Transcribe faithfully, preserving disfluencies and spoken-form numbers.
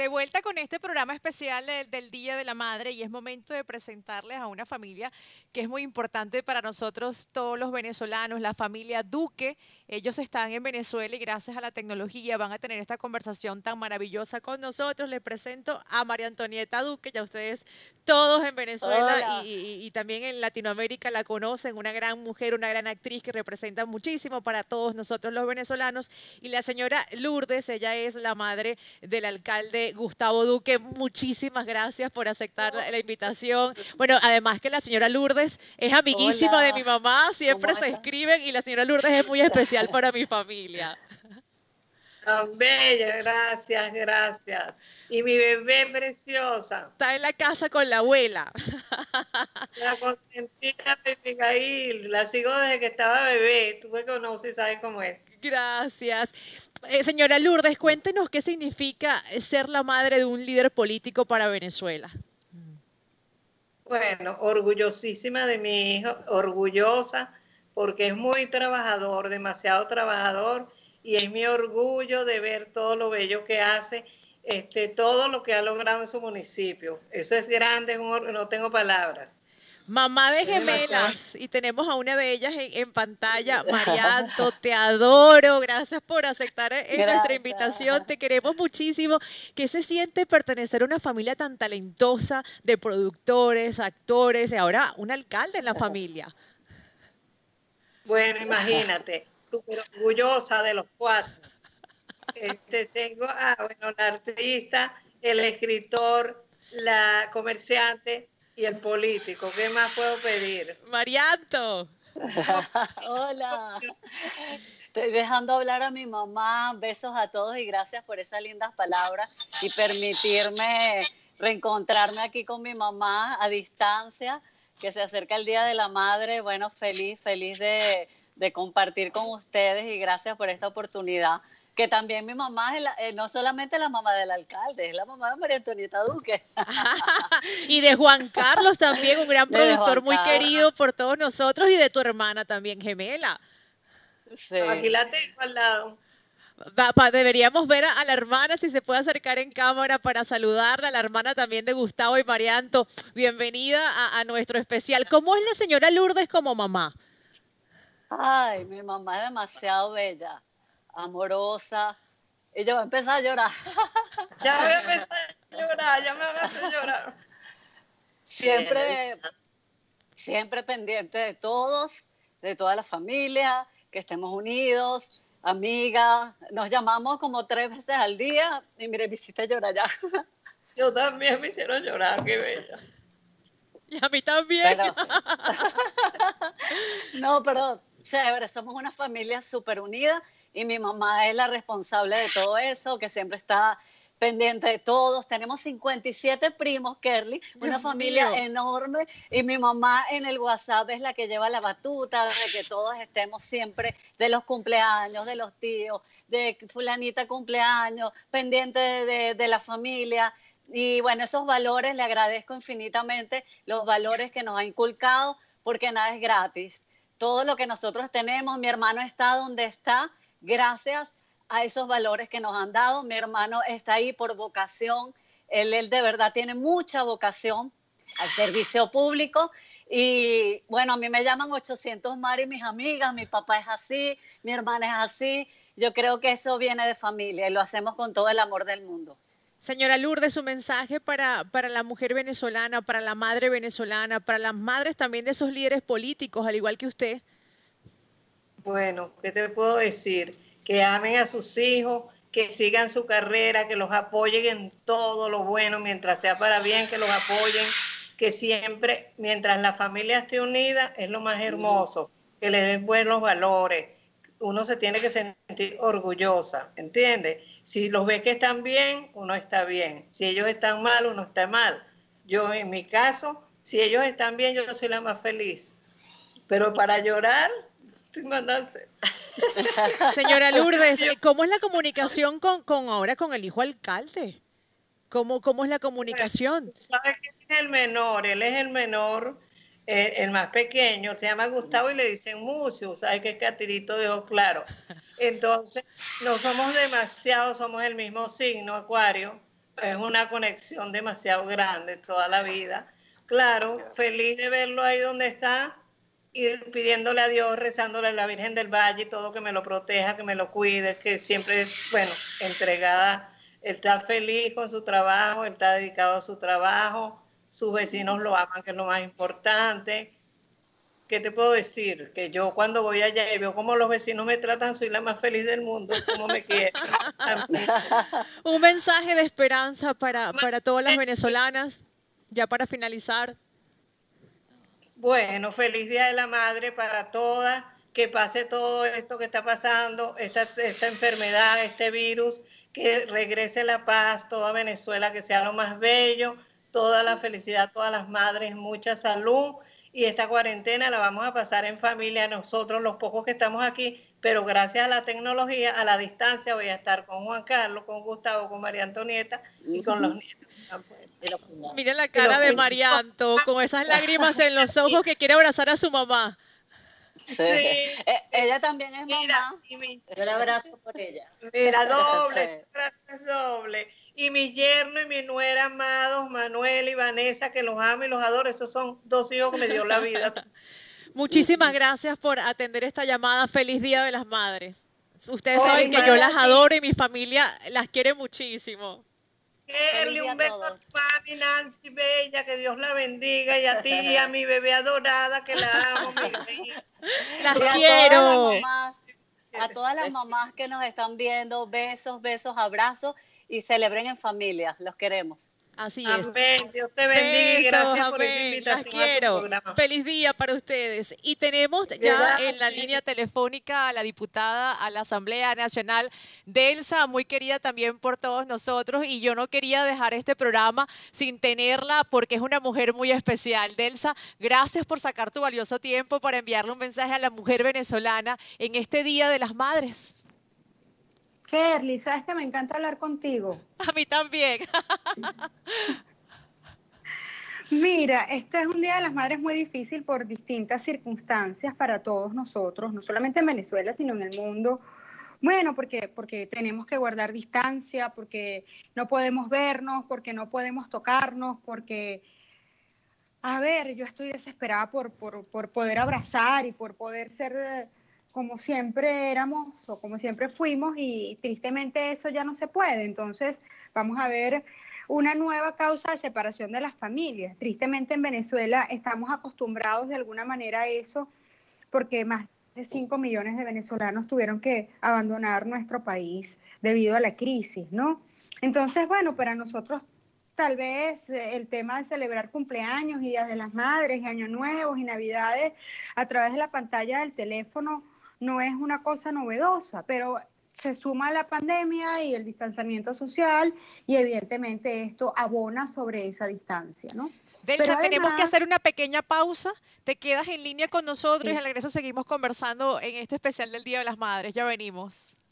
vuelta con este programa especial de- del Día de la Madre y es momento de presentarles a una familia que es muy importante para nosotros, todos los venezolanos, la familia Duque. Ellos están en Venezuela y gracias a la tecnología van a tener esta conversación tan maravillosa con nosotros. Les presento a María Antonieta Duque, ya ustedes todos en Venezuela y, Hola. y- y también en Latinoamérica la conocen, una gran mujer, una gran actriz que representa muchísimo para todos nosotros los venezolanos. Y la señora Lourdes, ella es la madre del alcalde Gustavo Duque. Muchísimas gracias por aceptar la, la invitación. Bueno, además que la señora Lourdes es amiguísima de Hola, mi mamá, ¿cómo siempre se estás? escriben y la señora Lourdes es muy especial para mi familia. Tan bella, gracias, gracias. Y mi bebé preciosa, Está en la casa con la abuela. la consentida de Abigail, la sigo desde que estaba bebé. Tú me conoces y sabes cómo es. Gracias. Eh, señora Lourdes, cuéntenos qué significa ser la madre de un líder político para Venezuela. Bueno, orgullosísima de mi hijo, orgullosa, porque es muy trabajador, demasiado trabajador, y es mi orgullo de ver todo lo bello que hace, este, todo lo que ha logrado en su municipio. Eso es grande, es un or- no tengo palabras. Mamá de Es demasiado. gemelas, y tenemos a una de ellas en, en pantalla. Marianto, te adoro. Gracias por aceptar eh, nuestra invitación. Gracias. Te queremos muchísimo. ¿Qué se siente pertenecer a una familia tan talentosa de productores, actores y ahora un alcalde en la familia? Bueno, imagínate, súper orgullosa de los cuatro. Este, tengo, ah, bueno, la artista, el escritor, la comerciante y el político. ¿Qué más puedo pedir? Marianto. No, Hola. Estoy dejando hablar a mi mamá. Besos a todos y gracias por esas lindas palabras y permitirme reencontrarme aquí con mi mamá a distancia, que se acerca el Día de la Madre. Bueno, feliz, feliz de, de compartir con ustedes y gracias por esta oportunidad. Que también mi mamá es la- eh, no solamente la mamá del alcalde, es la mamá de María Antonieta Duque, Y de Juan Carlos también, un gran de productor Juan muy Carlos. querido por todos nosotros y de tu hermana también gemela. aquí Sí. la tengo al lado. Va- pa- deberíamos ver a, a la hermana si se puede acercar en cámara para saludarla, la hermana también de Gustavo y Marianto. Bienvenida a, a nuestro especial. ¿Cómo es la señora Lourdes como mamá? Ay, mi mamá es demasiado bella, amorosa. Y yo voy a empezar a llorar. Ya voy a empezar a llorar, ya me van a hacer llorar. Sí, ella es Siempre, siempre pendiente de todos, de toda la familia, que estemos unidos, amigas. Nos llamamos como tres veces al día y mire, me hiciste llorar ya. yo también me hicieron llorar, qué bella. Y a mí también. Pero, no, pero chévere, somos una familia súper unida y mi mamá es la responsable de todo eso, que siempre está pendiente de todos. Tenemos cincuenta y siete primos, Kerly, una Dios familia mío. enorme y mi mamá en el WhatsApp es la que lleva la batuta de que todos estemos siempre de los cumpleaños, de los tíos, de fulanita cumpleaños, pendiente de, de, de la familia. Y bueno, esos valores le agradezco infinitamente, los valores que nos ha inculcado, porque nada es gratis. Todo lo que nosotros tenemos, mi hermano está donde está, gracias a esos valores que nos han dado. Mi hermano está ahí por vocación, él, él de verdad tiene mucha vocación al servicio público. Y bueno, a mí me llaman ochocientos Mari, mis amigas, mi papá es así, mi hermana es así. Yo creo que eso viene de familia y lo hacemos con todo el amor del mundo. Señora Lourdes, su mensaje para, para la mujer venezolana, para la madre venezolana, para las madres también de esos líderes políticos, al igual que usted. Bueno, ¿qué te puedo decir? Que amen a sus hijos, que sigan su carrera, que los apoyen en todo lo bueno, mientras sea para bien, que los apoyen, que siempre, mientras la familia esté unida, es lo más hermoso, que le den buenos valores. Uno se tiene que sentir orgullosa, ¿entiendes? Si los ve que están bien, uno está bien. Si ellos están mal, uno está mal. Yo, en mi caso, si ellos están bien, yo soy la más feliz. Pero para llorar, sin mandarse. Señora Lourdes, eh, ¿cómo es la comunicación con, con ahora con el hijo alcalde? ¿Cómo, cómo es la Bueno, comunicación? tú sabes que es el menor, él es el menor, eh, el más pequeño, se llama Gustavo y le dicen Mucio, sabes que es Catirito de ojos claros. Entonces, no somos demasiados, somos el mismo signo, Acuario, es una conexión demasiado grande toda la vida. Claro, feliz de verlo ahí donde está, ir pidiéndole a Dios, rezándole a la Virgen del Valle y todo, que me lo proteja, que me lo cuide, que siempre, bueno, entregada. Él está feliz con su trabajo, él está dedicado a su trabajo, sus vecinos lo aman, que es lo más importante. ¿Qué te puedo decir? Que yo cuando voy allá y veo cómo los vecinos me tratan, soy la más feliz del mundo, cómo me quieren. Un mensaje de esperanza para, para todas las venezolanas, ya para finalizar. Bueno, feliz Día de la Madre para todas, que pase todo esto que está pasando, esta, esta enfermedad, este virus, que regrese la paz, toda Venezuela, que sea lo más bello, toda la felicidad, todas las madres, mucha salud. Y esta cuarentena la vamos a pasar en familia, nosotros los pocos que estamos aquí, pero gracias a la tecnología, a la distancia, voy a estar con Juan Carlos, con Gustavo, con María Antonieta y con los nietos. Miren la cara de Marianto, con esas lágrimas en los ojos que quiere abrazar a su mamá. Sí. Sí. Ella también es mamá. Mira, mi, yo la abrazo por ella. Mira, doble, gracias doble. Y mi yerno y mi nuera amados, Manuel y Vanessa, que los amo y los adoro. Esos son dos hijos que me dio la vida. Muchísimas gracias por atender esta llamada. Feliz Día de las Madres. Ustedes saben que yo las adoro y mi familia las quiere muchísimo. Kelly, un beso a tu mami, Nancy Bella, que Dios la bendiga, y a ti y a mi bebé adorada, que la amo, mi reina. Las y a quiero. Todas las mamás, a todas las mamás que nos están viendo, besos, besos, abrazos y celebren en familia, los queremos. Así es. Amén. Dios te bendiga y gracias Besos, por esta amén. invitación. Las quiero. A tu programa. Feliz día para ustedes. Y tenemos ya Gracias. en la línea telefónica a la diputada a la Asamblea Nacional, Delsa, muy querida también por todos nosotros. Y yo no quería dejar este programa sin tenerla porque es una mujer muy especial. Delsa, gracias por sacar tu valioso tiempo para enviarle un mensaje a la mujer venezolana en este Día de las Madres. Kerly, sabes que me encanta hablar contigo. A mí también. Mira, este es un Día de las Madres muy difícil por distintas circunstancias para todos nosotros, no solamente en Venezuela, sino en el mundo. Bueno, porque, porque tenemos que guardar distancia, porque no podemos vernos, porque no podemos tocarnos, porque, a ver, yo estoy desesperada por, por, por poder abrazar y por poder ser... Eh, como siempre éramos o como siempre fuimos y tristemente eso ya no se puede. Entonces vamos a ver una nueva causa de separación de las familias. Tristemente en Venezuela estamos acostumbrados de alguna manera a eso porque más de cinco millones de venezolanos tuvieron que abandonar nuestro país debido a la crisis, ¿no? Entonces, bueno, para nosotros tal vez el tema de celebrar cumpleaños y Días de las Madres y Años Nuevos y Navidades a través de la pantalla del teléfono no es una cosa novedosa, pero se suma la pandemia y el distanciamiento social y evidentemente esto abona sobre esa distancia, ¿no? Delsa, Pero tenemos además, que hacer una pequeña pausa. Te quedas en línea con nosotros sí. y al regreso seguimos conversando en este especial del Día de las Madres. Ya venimos.